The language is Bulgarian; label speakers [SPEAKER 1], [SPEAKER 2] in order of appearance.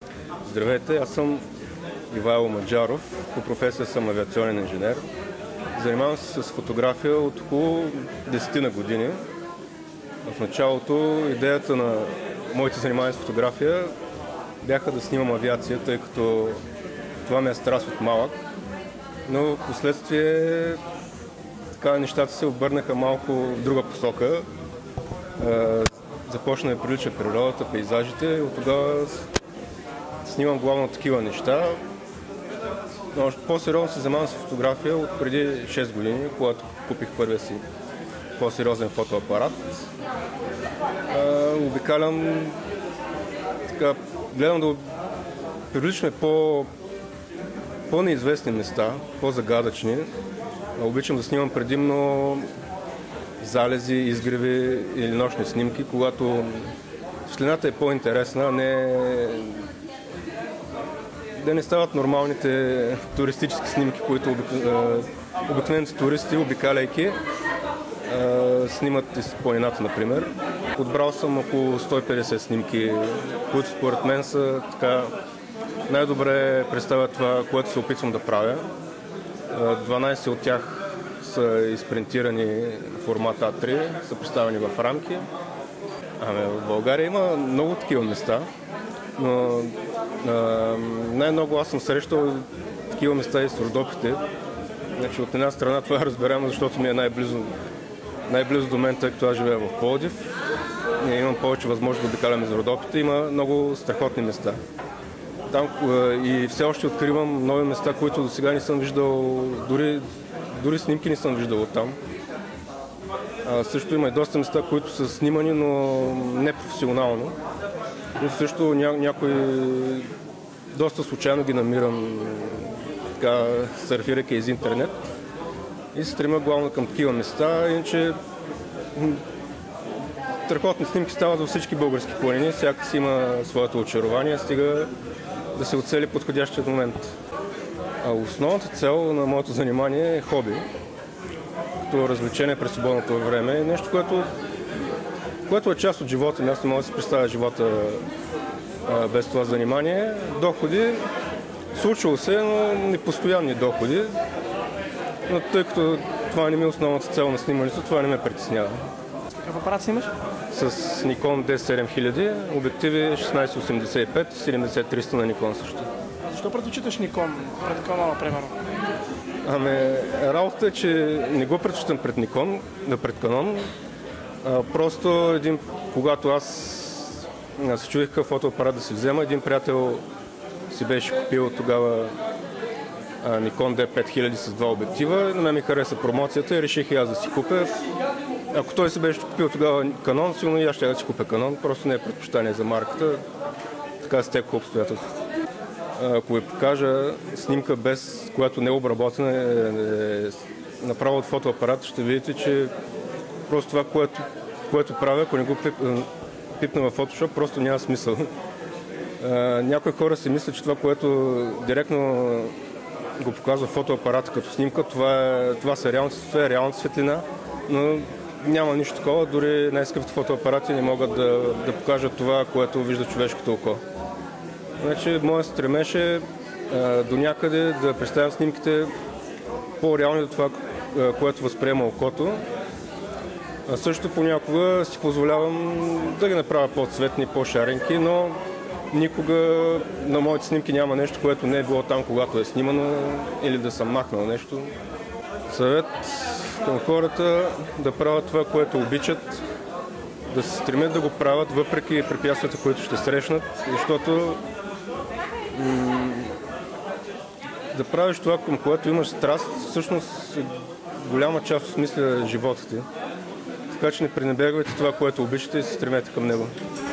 [SPEAKER 1] Здравейте, аз съм Ивайло Маджаров, по професия съм авиационен инженер. Занимавам се с фотография от около 10 на години. В началото идеята на моите занимания с фотография бяха да снимам авиация, тъй като това ми е страст от малък. Но в последствие нещата се обърнаха малко в друга посока. Започна да прилича природата, пейзажите и от тогава снимам главно такива неща. Но още по-сериозно се занимавам с фотография от преди 6 години, когато купих първия си по-сериозен фотоапарат. Обикалям, гледам да привличаме по-неизвестни места, по-загадъчни. Обичам да снимам предимно залези, изгреви или нощни снимки, когато светлината е по-интересна, да не стават нормалните туристически снимки, които обикновените туристи, обикаляйки, снимат из планината, например. Подбрал съм около 150 снимки, които според мен са най-добре представят това, което се опитвам да правя. 12 от тях са изпринтирани в формат А3, са представени в рамки. В България има много такива места, но най-много аз съм срещал такива места и с Родопите. Значи, от една страна това е разбираемо, защото ми е най-близо до мен, тъй като аз живея в Пловдив. Ние имам повече възможност да обикаляме за Родопите. Има много страхотни места. Там и все още откривам нови места, които до сега не съм виждал, дори снимки не съм виждал оттам. Също има и доста места, които са снимани, но не професионално. Но също някои доста случайно ги намирам, сърфирайки из интернет. И се стремя главно към такива места. Иначе страхотни снимки стават във всички български планини. Всяка си има своето очарование, стига да се оцели подходящият момент. Основната цел на моето занимание е хоби. Като развлечение през свободното време е нещо, което е част от живота. Аз не мога да си представя живота без това занимание. Доходи, случило се, но непостоянни доходи. Но тъй като това не ми е основната цел на снимането, това не ме притеснява.
[SPEAKER 2] С какъв апарат снимаш?
[SPEAKER 1] С Nikon D7000, обективи 16-85 и 70-300 на Nikon също.
[SPEAKER 2] Защо предпочиташ Nikon пред Canon, примерно?
[SPEAKER 1] Работата е, че не го предпочитам пред Nikon, пред Canon. Просто когато аз се чудих какъв фотоапарат да си взема, един приятел си беше купил тогава Nikon D5000 с два обектива. На мен ми хареса промоцията и реших и аз да си купя. Ако той се беше купил тогава Canon, сигурно и аз ще да си купя Canon, просто не е предпочитание за марката. Така стекоха обстоятелствата. Ако ви покажа снимка, без която не е обработена, направо от фотоапарата, ще видите, че просто това, което правя, ако не го пипна в Photoshop, просто няма смисъл. Някои хора си мислят, че това, което директно го показва фотоапарата като снимка, това са реалната светлина, но няма нищо такова, дори най-скъпите фотоапарати не могат да покажат това, което вижда човешкото око. Значи, моят стремеж е до някъде да представям снимките по-реални до това, което възприема окото. Също понякога си позволявам да ги направя по-цветни, по-шаренки, но никога на моите снимки няма нещо, което не е било там, когато е снимано, или да съм махнал нещо. Съвет към хората да правят това, което обичат, да се стремят да го правят, въпреки препятствията, които ще срещнат, защото да правиш това, към което имаш страст, всъщност е голяма част от смисъла живота ти. Така че не пренебрегвайте това, което обичате и се стремете към него.